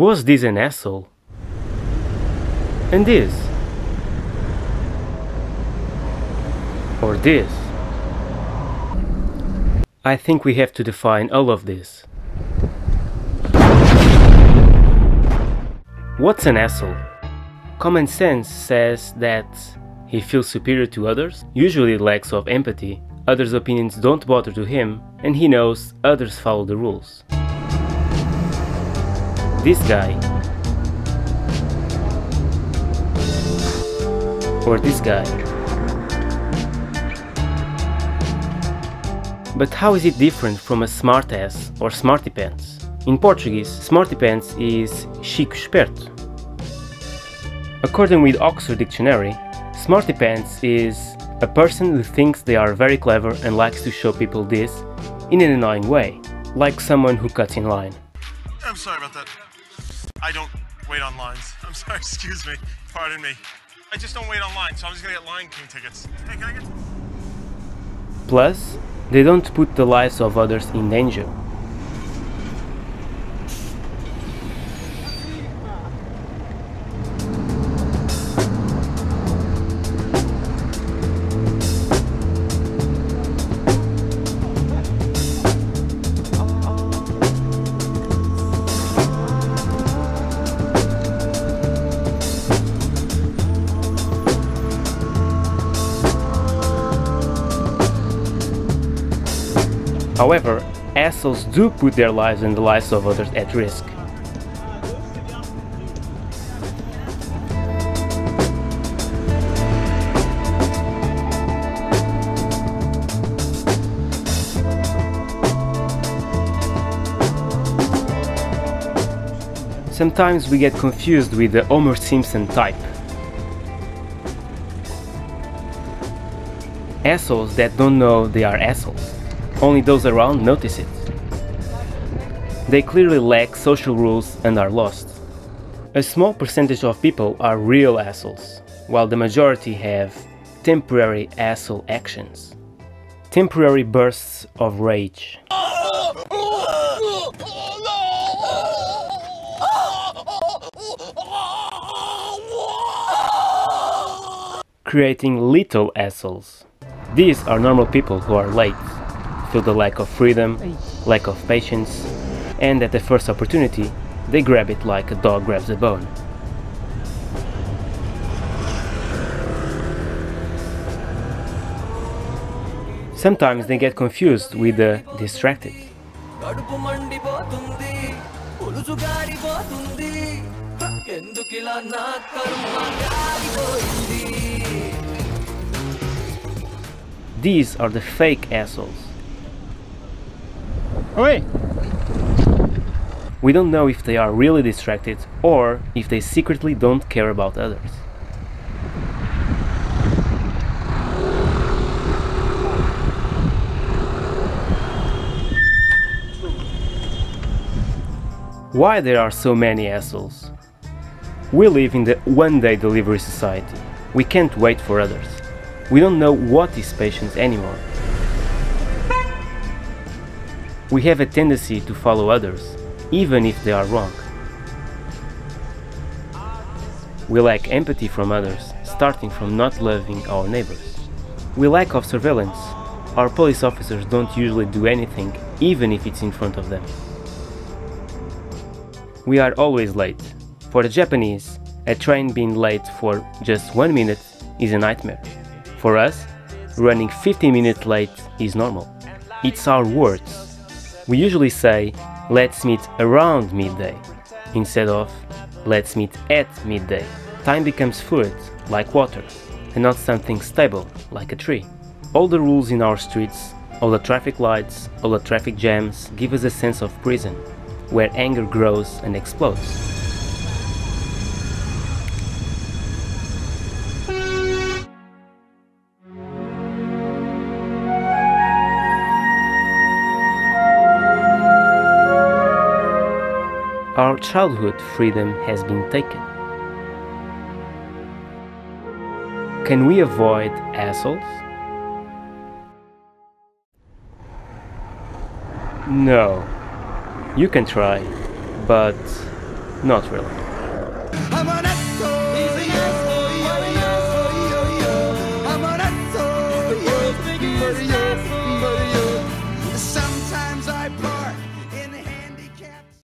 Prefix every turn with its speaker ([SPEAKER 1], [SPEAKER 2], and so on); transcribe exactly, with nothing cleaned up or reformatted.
[SPEAKER 1] Was this an asshole? And this? Or this? I think we have to define all of this. What's an asshole? Common sense says that he feels superior to others, usually lacks of empathy, others' opinions don't bother to him, and he knows others follow the rules. This guy, or this guy. But how is it different from a smartass or smarty pants? In Portuguese, smarty pants is chico esperto. According with Oxford Dictionary, smarty pants is a person who thinks they are very clever and likes to show people this in an annoying way, like someone who cuts in line.
[SPEAKER 2] I'm sorry about that. I don't wait on lines. I'm sorry, excuse me. Pardon me. I just don't wait on lines, so I'm just gonna get Lion King tickets. Hey, can I get...
[SPEAKER 1] Plus, they don't put the lives of others in danger. However, assholes do put their lives and the lives of others at risk. Sometimes we get confused with the Homer Simpson type. Assholes that don't know they are assholes. Only those around notice it. They clearly lack social rules and are lost. A small percentage of people are real assholes, while the majority have temporary asshole actions. Temporary bursts of rage. Creating little assholes. These are normal people who are late, feel the lack of freedom, lack of patience, and at the first opportunity, they grab it like a dog grabs a bone. Sometimes they get confused with the distracted. These are the fake assholes.
[SPEAKER 3] Oi!
[SPEAKER 1] We don't know if they are really distracted or if they secretly don't care about others. Why there are so many assholes? We live in the one-day delivery society. We can't wait for others. We don't know what is patience anymore. We have a tendency to follow others, even if they are wrong. We lack empathy from others, starting from not loving our neighbors. We lack of surveillance. Our police officers don't usually do anything, even if it's in front of them. We are always late. For the Japanese, a train being late for just one minute is a nightmare. For us, running fifteen minutes late is normal. It's our words. We usually say, let's meet around midday, instead of, let's meet at midday. Time becomes fluid, like water, and not something stable, like a tree. All the rules in our streets, all the traffic lights, all the traffic jams give us a sense of prison, where anger grows and explodes. Our childhood freedom has been taken. Can we avoid assholes? No. You can try, but Not really.
[SPEAKER 3] I'm an echo.